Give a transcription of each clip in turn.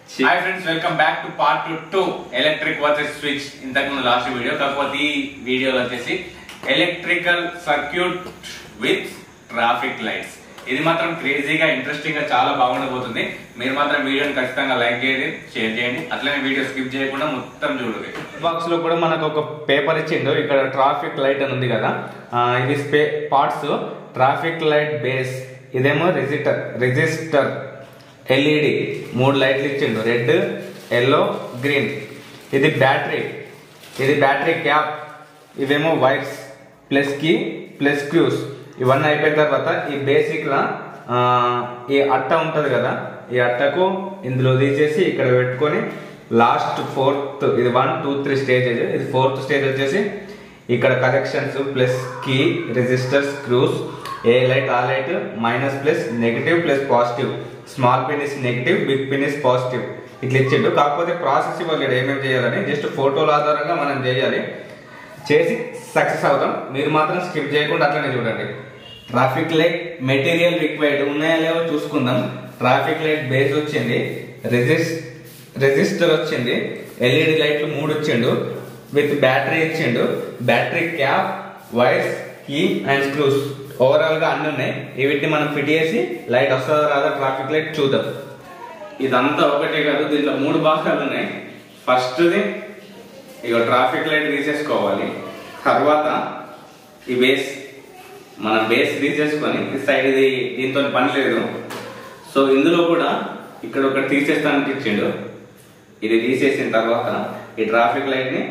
Hi friends, welcome back to part 2 electric versus switch. ఇంతకు last video, కాకపోతే ఈ వీడియోలో వచ్చేసి electrical circuit with traffic lights. ఇది మాత్రం క్రేజీగా ఇంట్రెస్టింగ్ గా చాలా బాగుండబోతుంది. మీరు మాత్రం వీడియోని ఖచ్చితంగా లైక్ చేయండి, షేర్ చేయండి, అట్లనే వీడియో స్కిప్ చేయకుండా మొత్తం చూడండి. బాక్స్ లో కూడా మనకు ఒక పేపర్ ఇచ్చిండు. ఇక్కడ ట్రాఫిక్ లైట్ అని ఉంది కదా, ఇది పార్ట్స్. ట్రాఫిక్ లైట్ బేస్, ఇదేమో రెజిస్టర్ ఎల్ఈడి 3 లైట్లు ఇచ్చిండు, రెడ్, ఎల్లో, గ్రీన్. ఇది బ్యాటరీ క్యాప్, ఇవేమో వైర్స్, ప్లస్ కీ, ప్లస్ క్యూస్. ఇవన్నీ అయిపోయిన తర్వాత ఈ బేసిక్ లా ఈ అట్ట ఉంటది కదా, ఈ అట్టకు ఇందులో తీసేసి ఇక్కడ పెట్టుకొని లాస్ట్ 4th, ఇది 1 2 3 స్టేజెస్. ఇది 4th స్టేజ్ వచ్చేసి ఇక్కడ connections, plus key, resistor, screws, ఏ లైట్ ఆ light, minus plus, negative plus positive, small pin is negative, big pin is positive. ఇట్లా ఇచ్చిండు. కాకపోతే ప్రాసెస్ ఇవ్వలేడు ఏమేమి చేయాలని, జస్ట్ ఫోటోల ఆధారంగా మనం చేయాలి. చేసి సక్సెస్ అవుతాం. మీరు మాత్రం స్కిప్ చేయకుండా అట్లనే చూడండి. ట్రాఫిక్ లైట్ మెటీరియల్ రిక్వైర్డ్ ఉన్నాయా లేవో చూసుకుందాం. ట్రాఫిక్ లైట్ బేస్ వచ్చింది, రెజిస్టర్ వచ్చింది, ఎల్ఈడి లైట్లు 3 ఇచ్చిండు, విత్ బ్యాటరీ ఇచ్చిండు, battery cap, wires, key and screws. Overall గా అన్ని ఉన్నాయి. వీటిని మనం ఫిట్ చేసి లైట్ వస్తుందా రాదా ట్రాఫిక్ లైట్ చూద్దాం. ఇదంతా ఒకటే కాదు, దీంట్లో 3 భాగాలు ఉన్నాయి. ఫస్ట్ది ఇక ట్రాఫిక్ లైట్ తీసేసుకోవాలి. తర్వాత ఈ బేస్, మనం బేస్ తీసేసుకొని ఈ సైడ్, ఇది దీంతో పని లేదు. సో ఇందులో కూడా ఇక్కడ ఒకటి తీసేస్తానికి ఇచ్చిండు. ఇది తీసేసిన తర్వాత ఈ ట్రాఫిక్ లైట్ ని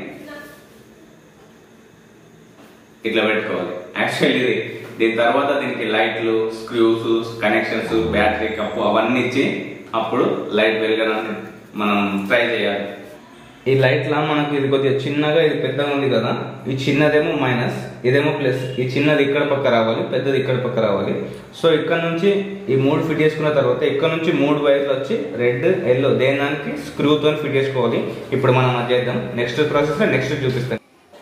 ఇట్లా పెట్టుకోవాలి. యాక్చువల్లీ ఇది దీని తర్వాత దీనికి లైట్లు, స్క్రూస్, కనెక్షన్స్, బ్యాటరీ కప్పు అవన్నీ ఇచ్చి అప్పుడు లైట్ వెలగడానికి మనం ట్రై చేయాలి. ఈ లైట్ లా మనకి ఇది కొద్దిగా చిన్నగా, ఇది పెద్దగా ఉంది కదా, ఈ చిన్నదేమో మైనస్, ఇదేమో ప్లస్. ఈ చిన్నది ఇక్కడ పక్క రావాలి, పెద్దది ఇక్కడ పక్క రావాలి. సో ఇక్కడ నుంచి ఈ 3 ఫిట్ చేసుకున్న తర్వాత ఇక్కడ నుంచి 3 వైర్లు వచ్చి రెడ్, ఎల్లో దేనికి స్క్రూతో ఫిట్ చేసుకోవాలి. ఇప్పుడు మనం అది చేద్దాం. నెక్స్ట్ ప్రాసెస్ నెక్స్ట్ చూపిస్తాం.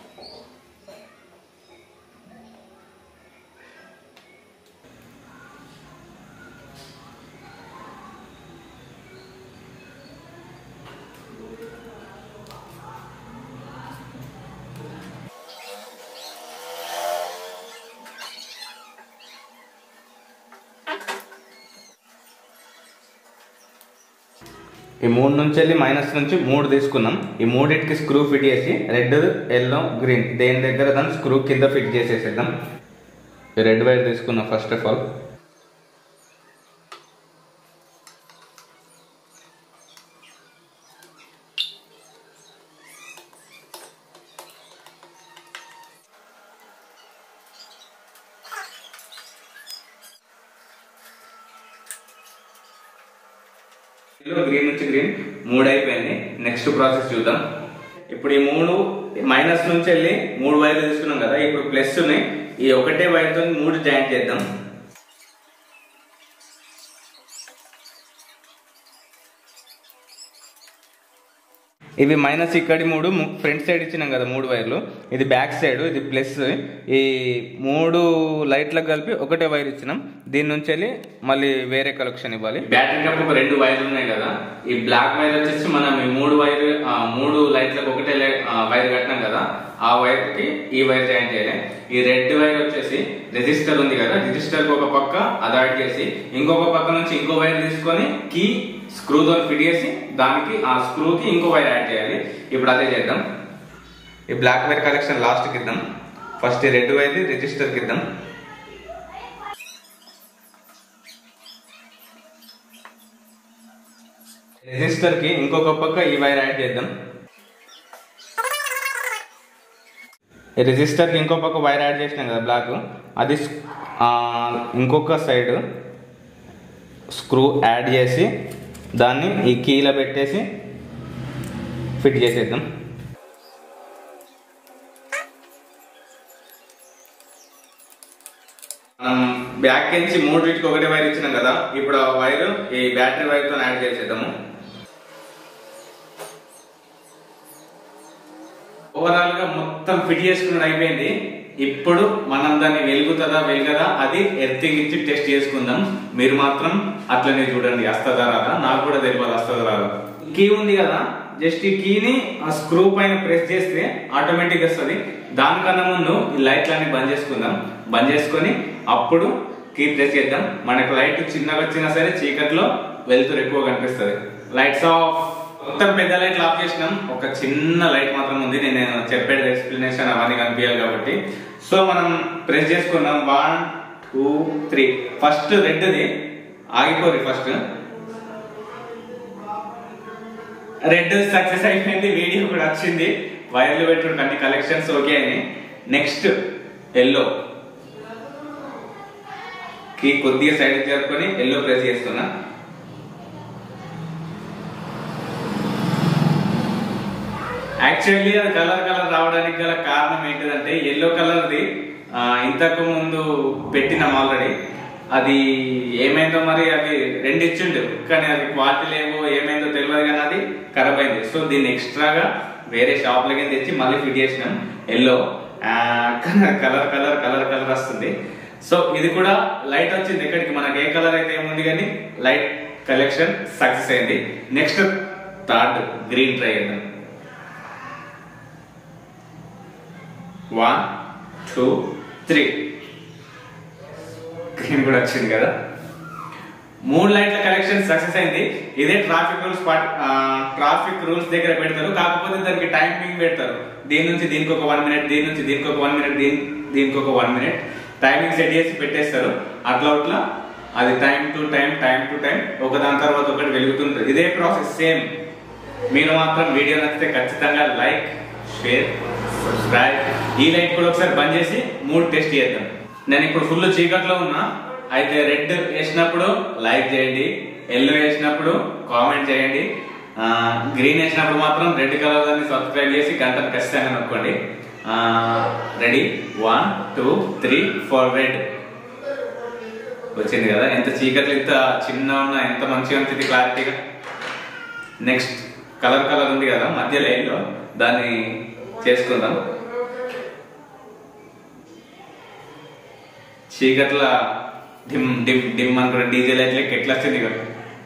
ఈ 3 నుంచి వెళ్ళి మైనస్ నుంచి 3 తీసుకున్నాం. ఈ 3కి స్క్రూ ఫిట్ చేసి రెడ్, ఎల్లో, గ్రీన్ దేని దగ్గర దాన్ని స్క్రూ కింద ఫిట్ చేసేసేద్దాం. ఈ రెడ్ వైర్ తీసుకున్నాం ఫస్ట్ ఆఫ్ ఆల్. గ్రీన్ నుంచి గ్రీన్ 3 అయిపోయింది. నెక్స్ట్ ప్రాసెస్ చూద్దాం. ఇప్పుడు ఈ 3 మైనస్ నుంచి వెళ్ళి 3 వైర్లు తీసుకున్నాం కదా, ఇప్పుడు ప్లస్ ని ఈ ఒకటే వైర్ తో 3 జాయింట్ చేద్దాం. ఇవి మైనస్ ఇక్కడి 3 ఫ్రంట్ సైడ్ ఇచ్చినాం కదా 3 వైర్లు, ఇది బ్యాక్ సైడ్, ఇది ప్లస్. ఈ 3 లైట్లకు కలిపి ఒకటే వైర్ ఇచ్చినాం. దీని నుంచి వెళ్ళి మళ్ళీ వేరే కలెక్షన్ ఇవ్వాలి. బ్యాటరీ కప్ ఒక 2 వైర్లు ఉన్నాయి కదా, ఈ బ్లాక్ వైర్ వచ్చేసి మనం ఈ 3 లైట్లకు ఒకటే వైర్ కట్టినాం కదా, ఆ వైర్ కి ఈ వైర్ జాయిన్ చేయాలి. ఈ రెడ్ వైర్ వచ్చేసి రెజిస్టర్ ఉంది కదా, రెజిస్టర్ ఒక పక్క అది యాడ్ చేసి ఇంకొక పక్క నుంచి ఇంకో వైర్ తీసుకొని కీ, స్క్రూ తో ఫిట్ చేసి దానికి ఆ స్క్రూ కి ఇంకో వైర్ యాడ్ చేయాలి. ఇప్పుడు అదే చేద్దాం. ఈ బ్లాక్ వైర్ కలెక్షన్ లాస్ట్ కి ఇద్దాం. ఫస్ట్ ఈ రెడ్ వైర్ రిజిస్టర్ కి ఇద్దాం. రెజిస్టర్ కి ఇంకొక పక్క ఈ వైర్ యాడ్ చేద్దాం. ఈ రెజిస్టర్ కి ఇంకో పక్క వైర్ యాడ్ చేసినాం కదా బ్లాక్, అది ఇంకొక సైడ్ స్క్రూ యాడ్ చేసి దాన్ని ఈ కీలో పెట్టేసి ఫిట్ చేసేద్దాం. మనం బ్యాక్ నుంచి 3 వీటికి ఒకటే వైర్ ఇచ్చినాం కదా, ఇప్పుడు ఆ వైర్ ఈ బ్యాటరీ వైర్ తో యాడ్ చేసేద్దాము. ఓవరాల్ గా మొత్తం ఫిట్ చేసుకున్నది అయిపోయింది. ఇప్పుడు మనం దాన్ని వెలుగుతుందా వెలుగదా అది ఎర్తింగ్ ఇచ్చి టెస్ట్ చేసుకుందాం. మీరు మాత్రం అట్లనే చూడండి, వస్తుందా రాదా. నాకు కూడా తెలియదు వస్తుందా రాదా. కీ ఉంది కదా, జస్ట్ ఈ కీని ఆ స్క్రూ పైన ప్రెస్ చేస్తే ఆటోమేటిక్ వస్తుంది. దానికన్నా ముందు ఈ లైట్లన్నీ బంద్ చేసుకుందాం. బంద్ చేసుకొని అప్పుడు కీ ప్రెస్ చేద్దాం. మనకు లైట్ చిన్నగా వచ్చినా సరే చీకట్లో వెలుతురు ఎక్కువ కనిపిస్తుంది. Lights off. మొత్తం పెద్ద లైట్లు ఆఫ్ చేసినాం, ఒక చిన్న లైట్ మాత్రం ఉంది. నేను చెప్పేది ఎక్స్ప్లెనేషన్ అవన్నీ కనిపించాలి కాబట్టి. సో మనం ప్రెస్ చేసుకున్నాం. 1 2 3. ఫస్ట్ రెడ్ది ఆగిపోరు. ఫస్ట్ రెడ్ సక్సెస్ అయిపోయింది, వీడియో కూడా వచ్చింది. వైర్లు పెట్టుకుంటే అన్ని కలెక్షన్స్ ఓకే అయినాయి. నెక్స్ట్ ఎల్లో కి కొద్దిగా సైడ్ జరుపుకొని ఎల్లో ప్రెస్ చేస్తున్నా. యాక్చువల్లీ అది కలర్ రావడానికి గల కారణం ఏంటిదంటే ఎల్లో కలర్ది ఇంతకు ముందు పెట్టినాం ఆల్రెడీ. అది ఏమైందో మరి, అది 2 ఇచ్చిండు కానీ అది క్వాలిటీ లేవో ఏమైందో తెలియదు కానీ అది ఖరాబ్ అయింది. సో దీన్ని ఎక్స్ట్రాగా వేరే షాప్ లకి తెచ్చి మళ్ళీ ఫిట్ చేసినాం. ఎల్లో కలర్ వస్తుంది. సో ఇది కూడా లైట్ వచ్చింది. ఎక్కడికి మనకి ఏ కలర్ అయితే ఏముంది కానీ లైట్ కలెక్షన్ సక్సెస్ అయింది. నెక్స్ట్ థర్డ్ గ్రీన్ ట్రై చేద్దాం. 1 2 3. గ్రీన్ కూడా వచ్చింది కదా. 3 లైట్ల కలెక్షన్ సక్సెస్ అయింది. ఇదే ట్రాఫిక్ రూల్స్ దగ్గర పెడతారు, కాకపోతే దానికి టైమింగ్ పెడతారు. దీని నుంచి దీనికి ఒక 1 మినిట్, దీని నుంచి దీనికి ఒక 1 మినిట్, దీనికి ఒక 1 మినిట్ టైమింగ్ సెట్ చేసి పెట్టేస్తారు. అట్లా అది టైం టు టైం ఒకదాని తర్వాత ఒకటి వెలుగుతుంటుంది. ఇదే ప్రాసెస్ సేమ్. మీరు మాత్రం వీడియో నచ్చితే ఖచ్చితంగా లైక్, షేర్, సబ్స్క్రైబ్. ఈ లైట్ కూడా ఒకసారి బంద్ చేసి 3 టెస్ట్ చేద్దాం. నేను ఇప్పుడు ఫుల్ చీకట్లో ఉన్నా. అయితే రెడ్ వేసినప్పుడు లైక్ చేయండి, ఎల్లో వేసినప్పుడు కామెంట్ చేయండి, గ్రీన్ వేసినప్పుడు మాత్రం రెడ్ కలర్ దాన్ని సబ్స్క్రైబ్ చేసి గంటను ఖచ్చితంగా నొక్కండి. రెడీ 1 2 3 4. రెడ్ వచ్చింది కదా. ఎంత చీకట్లు ఇంత చిన్న ఉన్నా ఎంత మంచిగా ఉంటుంది క్లారిటీగా. నెక్స్ట్ కలర్ ఉంది కదా మధ్య లైన్లో, దాన్ని చేసుకుందాం. చీకట్ల డిమ్ డిమ్ డిమ్ అనుకుంటే డీజే లైట్ లెక్క ఎట్లా వచ్చింది కదా.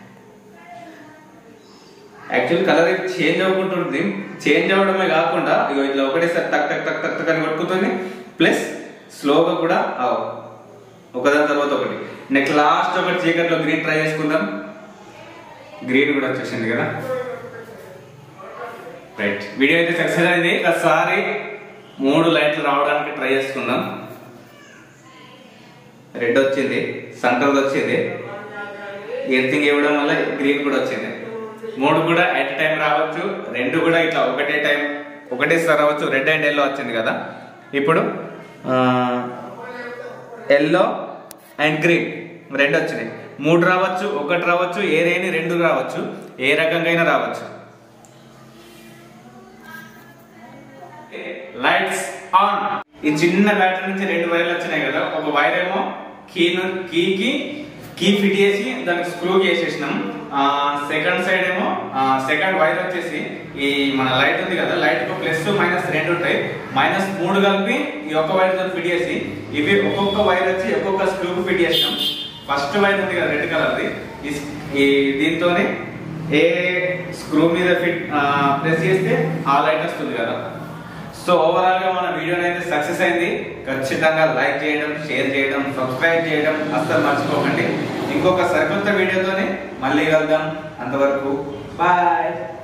యాక్చువల్ కలర్ చేంజ్ అవ్వకుంటుంది. చేంజ్ అవ్వడమే కాకుండా ఇగో ఇట్లా ఒకటేసారి టక్ టక్ టక్ టక్ టక్ అని కొట్టుకుతుంది. ప్లస్ స్లోగా కూడా ఒకదాని తర్వాత ఒకటి. నెక్స్ట్ లాస్ట్ ఒకటి చీకట్లో గ్రీన్ ట్రై చేసుకుందాం. గ్రీన్ కూడా వచ్చేసింది కదా. రైట్, వీడియో అయితే సక్సెస్ అయింది. ఒకసారి 3 లైట్లు రావడానికి ట్రై చేసుకుందాం. రెడ్ వచ్చింది, సెంటర్ వచ్చింది, ఎర్తింగ్ ఇవ్వడం వల్ల గ్రీన్ కూడా వచ్చింది. 3 కూడా ఎట్ టైం రావచ్చు, 2 కూడా ఇట్లా ఒకటేసారి రావచ్చు. రెడ్ అండ్ ఎల్లో వచ్చింది కదా. ఇప్పుడు ఎల్లో అండ్ గ్రీన్ 2 వచ్చినాయి. 3 రావచ్చు, 1 రావచ్చు, ఏదేని 2 రావచ్చు, ఏ రకంగా అయినా రావచ్చు. Lights on. ఈ చిన్న బ్యాటరీ నుంచి 2 వైర్లు వచ్చినాయి కదా. ఒక వైర్ ఏమో కీ ఫిట్ చేసి దానికి స్క్రూ చేసేసినాం. సెకండ్ సైడ్ ఏమో సెకండ్ వైర్ వచ్చేసి ఈ మన లైట్ ఉంది కదా, లైట్ కు ప్లస్ మైనస్ 2 ఉంటాయి. -3 కలిపి ఈ ఒక్క వైర్ తో ఫిట్ చేసి ఇవి ఒక్కొక్క వైర్ వచ్చి ఒక్కొక్క స్క్రూ కు ఫిట్ చేసినాం. ఫస్ట్ వైర్ ఉంది కదా రెడ్ కలర్ది, దీంతోనే ఏ స్క్రూ మీద ప్రెస్ చేస్తే ఆ లైట్ వస్తుంది కదా. సో ఓవరాల్ గా మన వీడియో అయితే సక్సెస్ అయింది. ఖచ్చితంగా లైక్ చేయడం, షేర్ చేయడం, సబ్స్క్రైబ్ చేయడం అస్సలు మర్చిపోకండి. ఇంకొక సరికొత్త వీడియోతోనే మళ్ళీ కలుద్దాం. అంతవరకు బాయ్.